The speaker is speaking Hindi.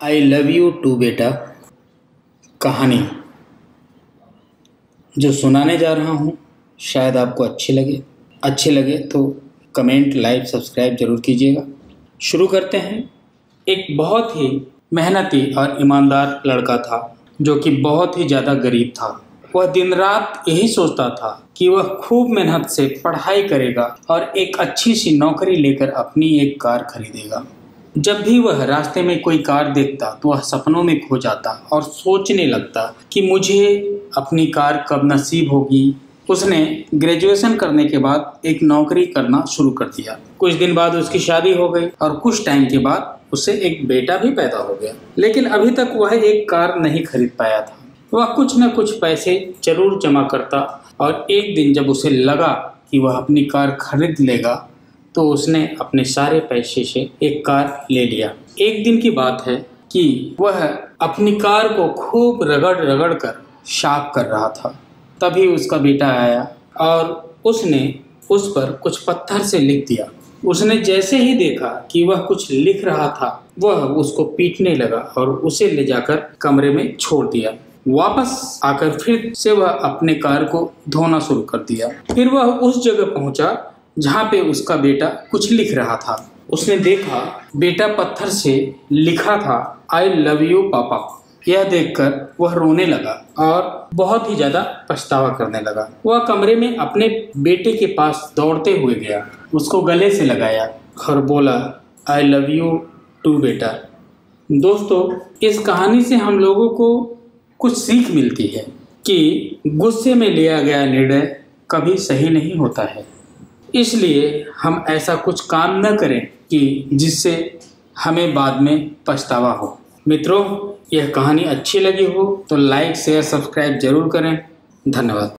आई लव यू टू बेटा कहानी जो सुनाने जा रहा हूँ शायद आपको अच्छी लगे तो कमेंट, लाइक, सब्सक्राइब जरूर कीजिएगा। शुरू करते हैं। एक बहुत ही मेहनती और ईमानदार लड़का था जो कि बहुत ही ज़्यादा गरीब था। वह दिन रात यही सोचता था कि वह खूब मेहनत से पढ़ाई करेगा और एक अच्छी सी नौकरी लेकर अपनी एक कार खरीदेगा। जब भी वह रास्ते में कोई कार देखता तो वह सपनों में खो जाता और सोचने लगता कि मुझे अपनी कार कब नसीब होगी। उसने ग्रेजुएशन करने के बाद एक नौकरी करना शुरू कर दिया। कुछ दिन बाद उसकी शादी हो गई और कुछ टाइम के बाद उसे एक बेटा भी पैदा हो गया। लेकिन अभी तक वह एक कार नहीं खरीद पाया था। वह कुछ न कुछ पैसे जरूर जमा करता और एक दिन जब उसे लगा कि वह अपनी कार खरीद लेगा तो उसने अपने सारे पैसे से एक कार ले लिया। एक दिन की बात है कि वह अपनी कार को खूब रगड़ कर साफ कर रहा था। तभी उसका बेटा आया और उसने उस पर कुछ पत्थर से लिख दिया। उसने जैसे ही देखा कि वह कुछ लिख रहा था वह उसको पीटने लगा और उसे ले जाकर कमरे में छोड़ दिया। वापस आकर फिर से वह अपने कार को धोना शुरू कर दिया। फिर वह उस जगह पहुंचा जहाँ पे उसका बेटा कुछ लिख रहा था। उसने देखा बेटा पत्थर से लिखा था आई लव यू पापा। यह देखकर वह रोने लगा और बहुत ही ज्यादा पछतावा करने लगा। वह कमरे में अपने बेटे के पास दौड़ते हुए गया, उसको गले से लगाया और बोला आई लव यू टू बेटा। दोस्तों, इस कहानी से हम लोगों को कुछ सीख मिलती है कि गुस्से में लिया गया निर्णय कभी सही नहीं होता है। इसलिए हम ऐसा कुछ काम न करें कि जिससे हमें बाद में पछतावा हो। मित्रों, यह कहानी अच्छी लगी हो तो लाइक, शेयर, सब्सक्राइब जरूर करें। धन्यवाद।